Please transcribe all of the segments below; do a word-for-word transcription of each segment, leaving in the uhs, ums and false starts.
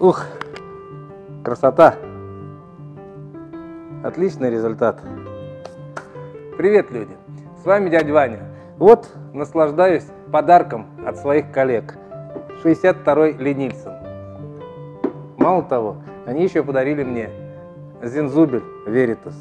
Ух, красота! Отличный результат. Привет, люди! С вами дядя Ваня. Вот наслаждаюсь подарком от своих коллег. шестьдесят второй Ленильсон. Мало того, они еще подарили мне Зензубель Веритас.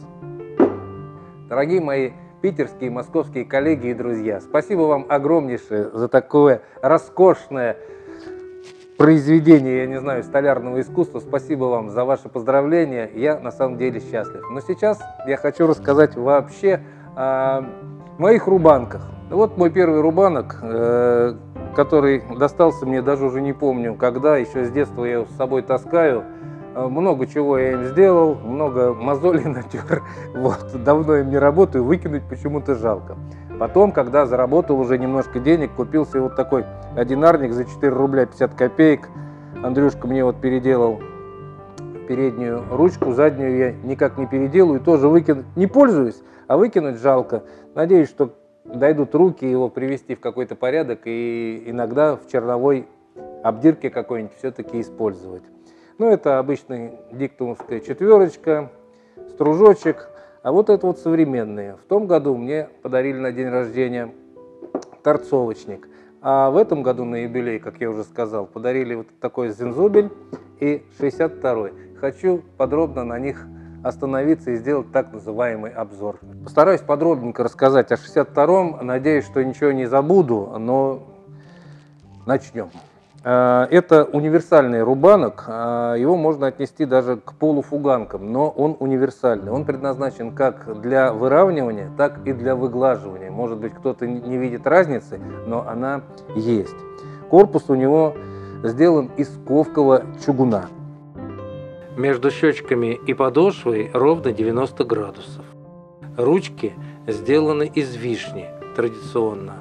Дорогие мои питерские и московские коллеги и друзья, спасибо вам огромнейшее за такое роскошное произведение, я не знаю, столярного искусства. Спасибо вам за ваши поздравления. Я на самом деле счастлив. Но сейчас я хочу рассказать вообще о моих рубанках. Вот мой первый рубанок, э, который достался мне, даже уже не помню когда, еще с детства я его с собой таскаю. Много чего я им сделал, много мозолей натер. Вот, давно им не работаю, выкинуть почему-то жалко. Потом, когда заработал уже немножко денег, купил себе вот такой одинарник за четыре рубля пятьдесят копеек. Андрюшка мне вот переделал переднюю ручку, заднюю я никак не переделаю, тоже выкинуть, не пользуюсь, а выкинуть жалко. Надеюсь, что дойдут руки его привести в какой-то порядок и иногда в черновой обдирке какой-нибудь все-таки использовать. Ну, это обычная диктумовская четверочка, стружочек. А вот это вот современные. В том году мне подарили на день рождения торцовочник. А в этом году на юбилей, как я уже сказал, подарили вот такой Зензубель и шестьдесят второй. Хочу подробно на них остановиться и сделать так называемый обзор. Постараюсь подробненько рассказать о шестьдесят втором. Надеюсь, что ничего не забуду, но начнем. Это универсальный рубанок, его можно отнести даже к полуфуганкам, но он универсальный. Он предназначен как для выравнивания, так и для выглаживания. Может быть, кто-то не видит разницы, но она есть. Корпус у него сделан из ковкового чугуна. Между щечками и подошвой ровно девяносто градусов. Ручки сделаны из вишни, традиционно.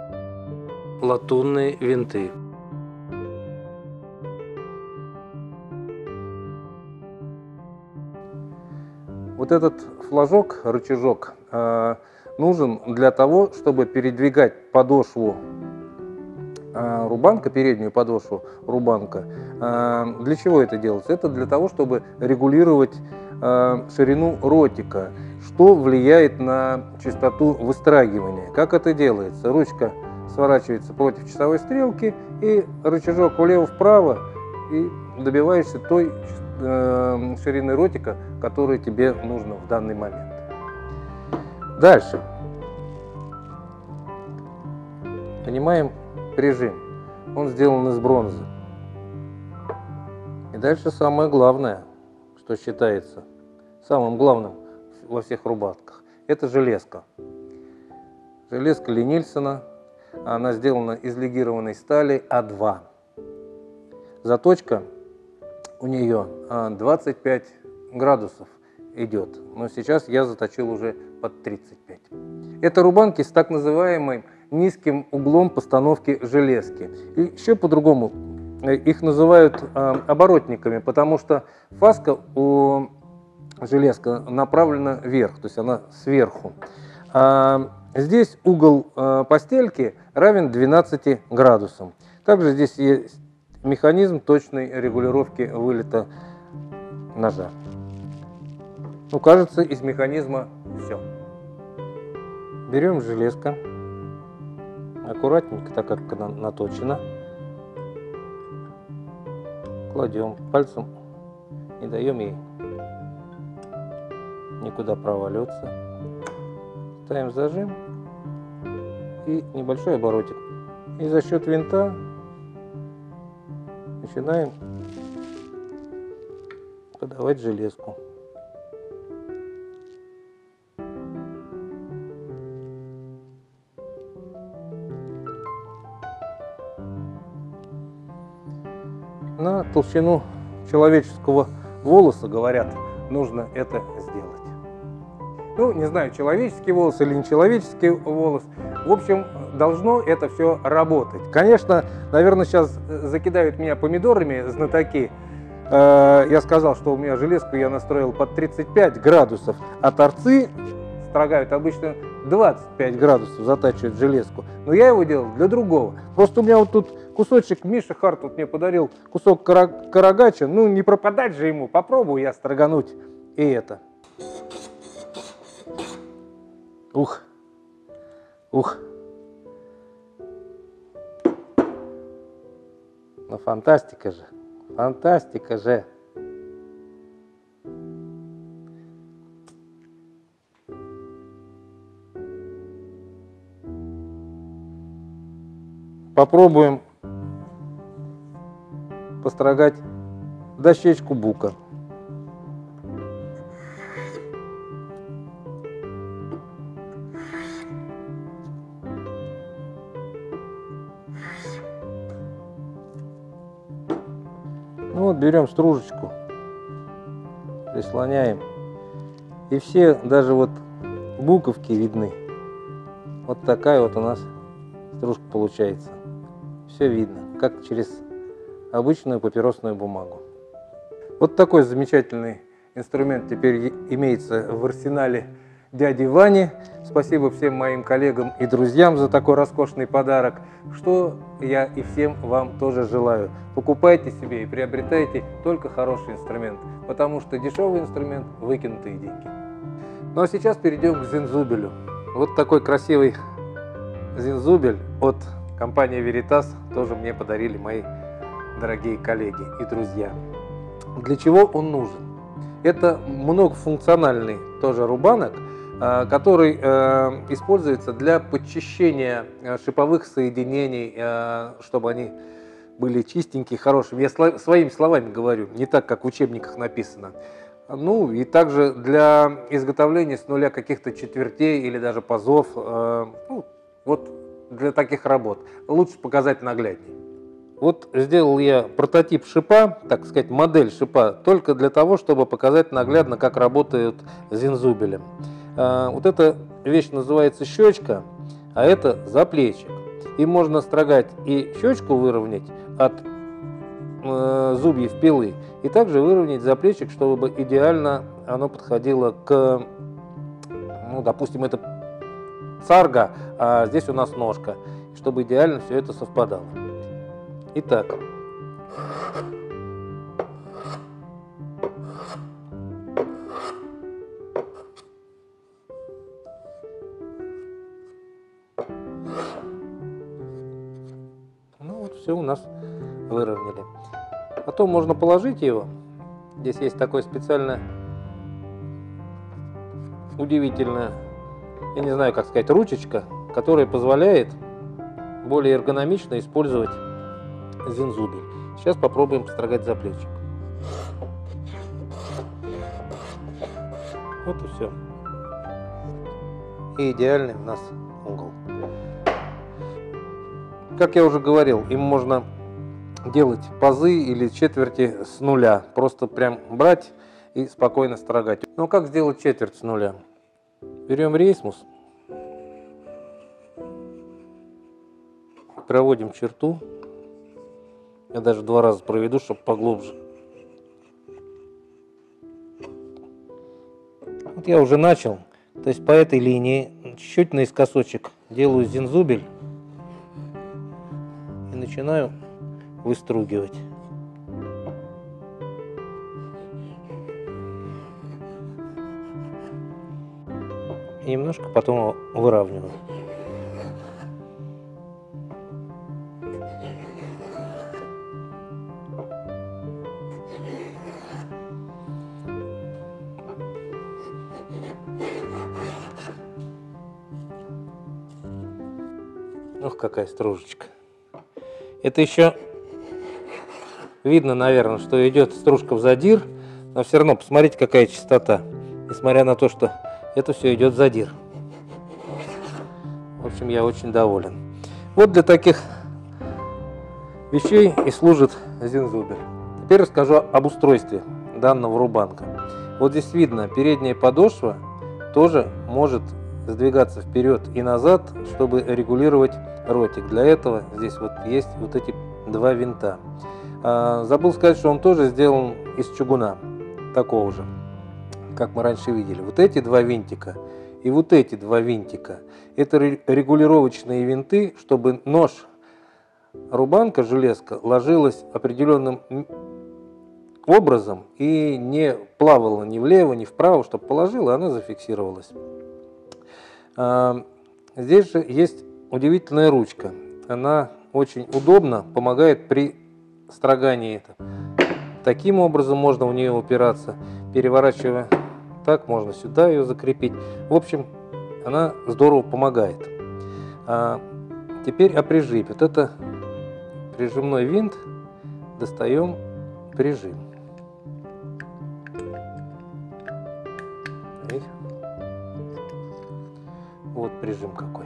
Латунные винты. Вот этот флажок, рычажок, э, нужен для того, чтобы передвигать подошву э, рубанка, переднюю подошву рубанка. Э, для чего это делается? Это для того, чтобы регулировать э, ширину ротика, что влияет на частоту выстрагивания. Как это делается? Ручка сворачивается против часовой стрелки и рычажок влево-вправо, и добиваешься той ширины ротика, которая тебе нужна в данный момент. Дальше. Понимаем прижим. Он сделан из бронзы. И дальше самое главное, что считается самым главным во всех рубанках, это железка. Железка Ленильсона. Она сделана из легированной стали А два. Заточка у нее двадцать пять градусов идет, но сейчас я заточил уже под тридцать пять. Это рубанки с так называемым низким углом постановки железки. И еще по-другому их называют оборотниками, потому что фаска у железка направлена вверх, то есть она сверху. А здесь угол постельки равен двенадцати градусам. Также здесь есть механизм точной регулировки вылета ножа. Ну, кажется, из механизма все. Берем железка, аккуратненько, так как она наточена, кладем пальцем, не даем ей никуда проваливаться, ставим зажим и небольшой оборотик. И за счет винта начинаем подавать железку. На толщину человеческого волоса, говорят, нужно это сделать. Ну, не знаю, человеческий волос или нечеловеческий волос. В общем, должно это все работать. Конечно, наверное, сейчас закидают меня помидорами знатоки. Я сказал, что у меня железку я настроил под тридцать пять градусов, а торцы строгают обычно двадцать пять градусов, затачивают железку. Но я его делал для другого. Просто у меня вот тут кусочек Миша Харт вот мне подарил, кусок кара карагача. Ну, не пропадать же ему. Попробую я строгануть и это. Ух. Ух. Ну, фантастика же. Фантастика же. Попробуем построгать дощечку бука. Ну вот, берем стружечку, прислоняем, и все, даже вот буковки видны. Вот такая вот у нас стружка получается. Все видно, как через обычную папиросную бумагу. Вот такой замечательный инструмент теперь имеется в арсенале дяди Вани. Спасибо всем моим коллегам и друзьям за такой роскошный подарок, что я и всем вам тоже желаю. Покупайте себе и приобретайте только хороший инструмент, потому что дешевый инструмент – выкинутые деньги. Ну а сейчас перейдем к зензубелю. Вот такой красивый зензубель от компании Veritas тоже мне подарили мои дорогие коллеги и друзья. Для чего он нужен? Это многофункциональный тоже рубанок, который используется для подчищения шиповых соединений, чтобы они были чистенькие, хорошие. Я своими словами говорю, не так, как в учебниках написано. Ну и также для изготовления с нуля каких-то четвертей или даже пазов. Ну, вот для таких работ лучше показать нагляднее. Вот сделал я прототип шипа, так сказать, модель шипа, только для того, чтобы показать наглядно, как работают зензубелем. Вот эта вещь называется щечка, а это заплечик. И можно строгать и щечку выровнять от э, зубьев пилы, и также выровнять заплечик, чтобы идеально оно подходило к, ну, допустим, это царга, а здесь у нас ножка, чтобы идеально все это совпадало. Итак, ну вот все у нас выровняли. Потом можно положить его. Здесь есть такое специальное, удивительное, я не знаю, как сказать, ручечка, которая позволяет более эргономично использовать зензубель. Сейчас попробуем построгать заплечик. Вот и все. И идеальный у нас угол. Как я уже говорил, им можно делать пазы или четверти с нуля. Просто прям брать и спокойно строгать. Но как сделать четверть с нуля? Берем рейсмус, проводим черту. Я даже два раза проведу, чтобы поглубже. Вот я уже начал. То есть по этой линии чуть-чуть наискосочек делаю зензубель и начинаю выстругивать. И немножко потом выравниваю. Ох, какая стружечка. Это еще видно, наверное, что идет стружка в задир, но все равно посмотрите, какая чистота. Несмотря на то, что это все идет в задир. В общем, я очень доволен. Вот для таких вещей и служит зензубель. Теперь расскажу об устройстве данного рубанка. Вот здесь видно, передняя подошва тоже может сдвигаться вперед и назад, чтобы регулировать ротик. Для этого здесь вот есть вот эти два винта. А, забыл сказать, что он тоже сделан из чугуна, такого же, как мы раньше видели. Вот эти два винтика и вот эти два винтика — это регулировочные винты, чтобы нож рубанка, железка, ложилась определенным образом и не плавала ни влево, ни вправо, чтобы положила, она зафиксировалась. Здесь же есть удивительная ручка. Она очень удобно помогает при строгании. Таким образом можно в нее упираться, переворачивая так, можно сюда ее закрепить. В общем, она здорово помогает. А теперь о прижиме. Вот это прижимной винт. Достаем прижим. Вот прижим какой.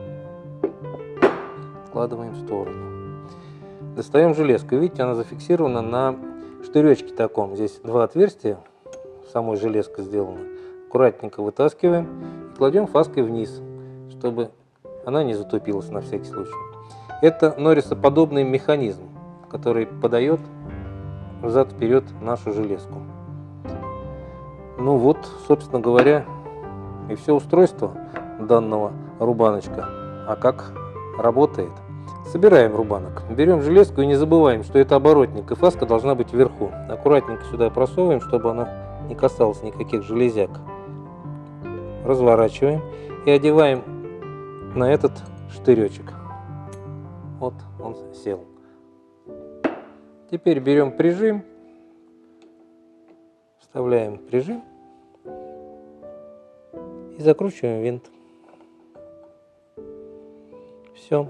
Складываем в сторону. Достаем железку. Видите, она зафиксирована на штыречке таком. Здесь два отверстия, самой железкой сделано. Аккуратненько вытаскиваем и кладем фаской вниз, чтобы она не затупилась на всякий случай. Это норрисоподобный механизм, который подает взад-вперед нашу железку. Ну вот, собственно говоря, и все устройство данного рубаночка. А как работает? Собираем рубанок, берем железку и не забываем, что это оборотник, и фаска должна быть вверху. Аккуратненько сюда просовываем, чтобы она не касалась никаких железяк. Разворачиваем и одеваем на этот штыречек. Вот он сел. Теперь берем прижим, вставляем прижим и закручиваем винт. Все.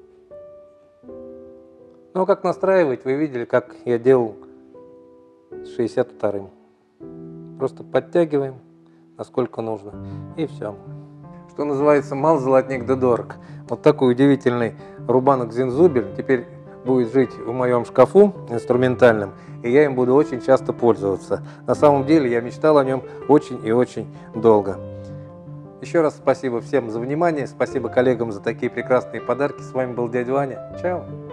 Ну а как настраивать, вы видели, как я делал с шестьдесят вторым. Просто подтягиваем, насколько нужно, и все. Что называется, мал золотник да дорог. Вот такой удивительный рубанок Зинзубер теперь будет жить в моем шкафу инструментальном, и я им буду очень часто пользоваться. На самом деле я мечтал о нем очень и очень долго. Еще раз спасибо всем за внимание, спасибо коллегам за такие прекрасные подарки. С вами был дядя Ваня. Чао!